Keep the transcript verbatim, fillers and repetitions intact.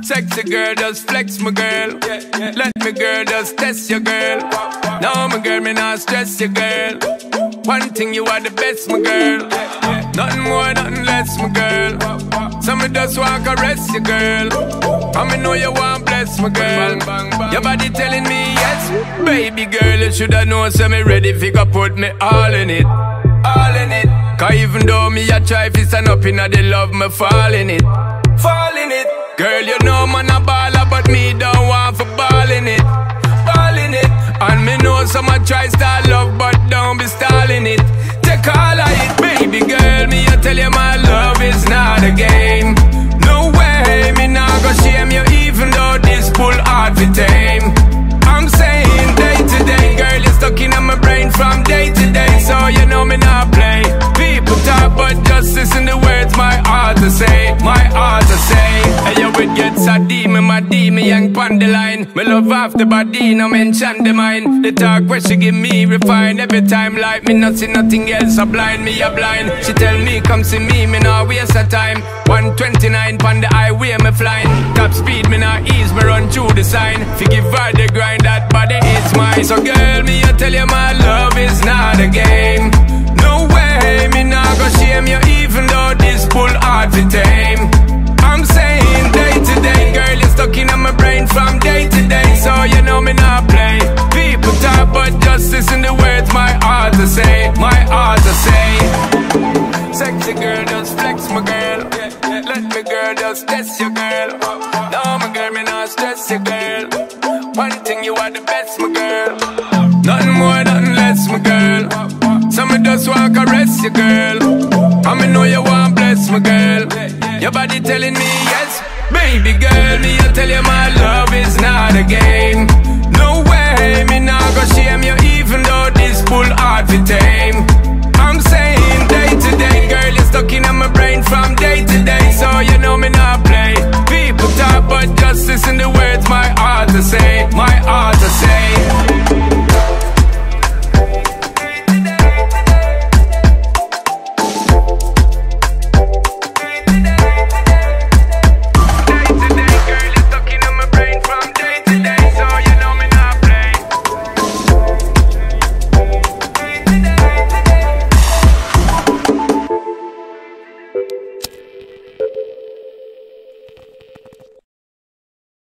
Sexy girl, just flex my girl. Let me girl, just test your girl. No, my girl, me not stress your girl. One thing, you are the best, my girl. Nothing more, nothing less, my girl. So me just want to caress your girl. And me know you want bless my girl. Your body telling me yes. Baby girl, you shoulda known, so me ready if you go put me all in it. All in it. Cause even though me a try fi stand up inna the love, me fall in it. Fall in it. Girl, you know man a baller, but me don't want for ball in it. Ball in it. And me know some a try start love, but don't be stalling it. Take all of it, baby girl. Me I tell you my love is not a game. No way, me not go shame you, even though this pull hard for tame. I'm saying day to day, girl, you're stuck in my brain from day to day, so you know me not play. People talk, but just listen the words my heart to say, my heart to say. Hey, you would get sad, me, my D, me young pon the line. Me love off the body, no mention the mind. The talk where she give me refine every time, like me not see nothing else, a blind, me a blind. She tell me, come see me, me not waste her time. one twenty-nine pon the highway, me flying. Top speed, me not ease, me run through the sign. Forgive her the grind, that body is mine. So girl, me I tell you my love is not a game. No way, me not go shame you, even though this pull hard to tame. I'm saying day to day, girl, you're stuck in my brain from day to day, so you know me not play. People talk, but just listen the words my heart to say, my heart to say. Sexy girl, just flex my girl. Let me girl, just test your girl. No, my girl, me not stress your girl. One thing, you are the best, my girl. Nothing more, nothing less, my girl. So me just want to caress your girl. And me know you want bless, my girl. Your body telling me yes. Baby girl, me I tell you my love is not a game. No way, me not go shame you, even though this pull hard to tame. I'm saying day to day, girl, you're stuck in my brain from day to day, so you know me not play. People talk, but just listen the way